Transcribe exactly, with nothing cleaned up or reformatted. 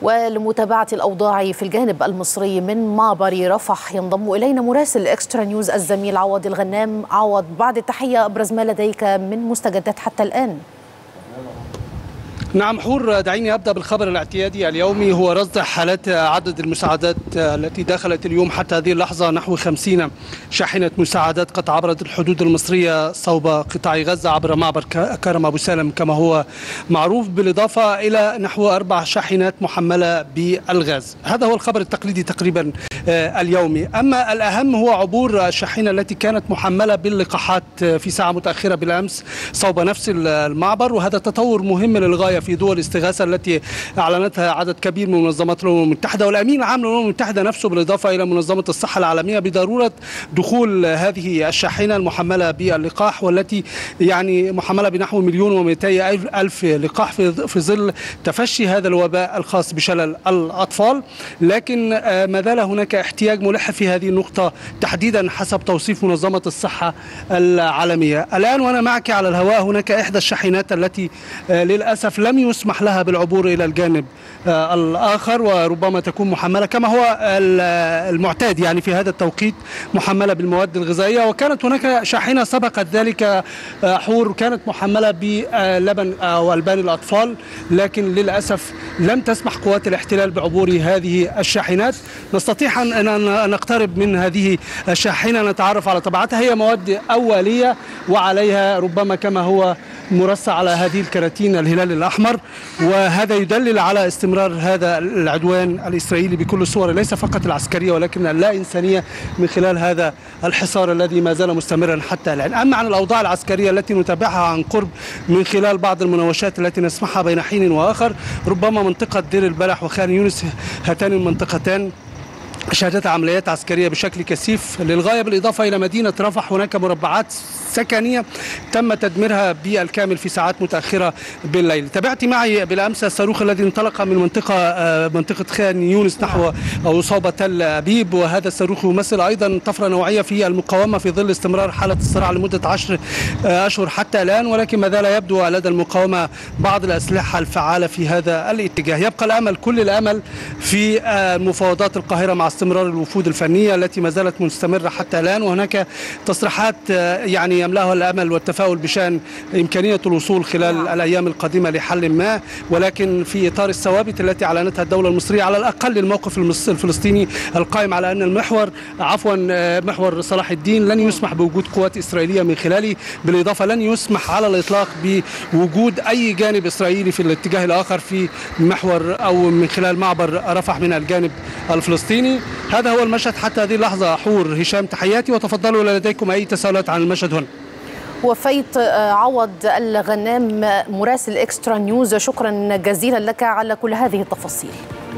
ولمتابعة الأوضاع في الجانب المصري من معبر رفح ينضم إلينا مراسل إكسترا نيوز الزميل عوض الغنام. عوض، بعد التحية، أبرز ما لديك من مستجدات حتى الآن؟ نعم حور، دعيني أبدأ بالخبر الاعتيادي اليومي، هو رصد حالات عدد المساعدات التي دخلت اليوم حتى هذه اللحظة نحو خمسين شاحنة مساعدات قد عبرت الحدود المصرية صوب قطاع غزة عبر معبر كرم أبو سالم كما هو معروف، بالإضافة إلى نحو أربع شاحنات محملة بالغاز. هذا هو الخبر التقليدي تقريبا اليومي. أما الأهم هو عبور الشاحنة التي كانت محملة باللقاحات في ساعة متأخرة بالأمس صوب نفس المعبر، وهذا تطور مهم للغاية في دول الاستغاثة التي أعلنتها عدد كبير من منظمات الأمم المتحدة والأمين العام للأمم المتحدة نفسه، بالإضافة إلى منظمة الصحة العالمية، بضرورة دخول هذه الشاحنة المحملة باللقاح، والتي يعني محملة بنحو مليون ومئتي ألف لقاح في ظل تفشي هذا الوباء الخاص بشلل الأطفال. لكن ما زال هناك احتياج ملح في هذه النقطة تحديدا حسب توصيف منظمة الصحة العالمية. الآن وأنا معك على الهواء هناك إحدى الشاحنات التي للأسف لم يسمح لها بالعبور إلى الجانب الآخر، وربما تكون محملة كما هو المعتاد يعني في هذا التوقيت محملة بالمواد الغذائية. وكانت هناك شاحنة سبقت ذلك حور كانت محملة بلبن أو ألبان الأطفال، لكن للأسف لم تسمح قوات الاحتلال بعبور هذه الشاحنات. نستطيع أن نقترب من هذه الشاحنة نتعرف على طبيعتها. هي مواد أولية وعليها ربما كما هو مرصع على هذه الكراتين الهلال الأحمر، وهذا يدلل على استمرار هذا العدوان الإسرائيلي بكل صوره، ليس فقط العسكرية ولكن اللا إنسانية من خلال هذا الحصار الذي ما زال مستمرا حتى الآن. أما عن الأوضاع العسكرية التي نتابعها عن قرب من خلال بعض المناوشات التي نسمعها بين حين وآخر، ربما منطقة دير البلح وخان يونس، هاتان المنطقتان شهدت عمليات عسكرية بشكل كثيف للغاية، بالإضافة إلى مدينة رفح هناك مربعات سكنية تم تدميرها بالكامل في ساعات متأخرة بالليل. تابعت معي بالأمس الصاروخ الذي انطلق من منطقة منطقة خان يونس نحو أو صوب تل أبيب، وهذا الصاروخ يمثل أيضا طفرة نوعية في المقاومة في ظل استمرار حالة الصراع لمدة عشر أشهر حتى الآن، ولكن ما زال يبدو لدى المقاومة بعض الأسلحة الفعالة في هذا الاتجاه. يبقى الأمل كل الأمل في مفاوضات القاهرة مع استمرار الوفود الفنية التي ما زالت مستمرة حتى الآن، وهناك تصريحات يعني يملأها الأمل والتفاؤل بشأن إمكانية الوصول خلال الأيام القادمة لحل ما، ولكن في إطار الثوابت التي أعلنتها الدولة المصرية على الأقل الموقف الفلسطيني القائم على أن المحور عفوا محور صلاح الدين لن يسمح بوجود قوات إسرائيلية من خلاله، بالإضافة لن يسمح على الإطلاق بوجود أي جانب إسرائيلي في الاتجاه الآخر في محور أو من خلال معبر رفح من الجانب الفلسطيني. هذا هو المشهد حتى هذه اللحظة. حور، هشام، تحياتي، وتفضلوا لديكم أي تساؤلات عن المشهد هنا. وفيت عوض الغنام مراسل إكسترا نيوز، شكرا جزيلا لك على كل هذه التفاصيل.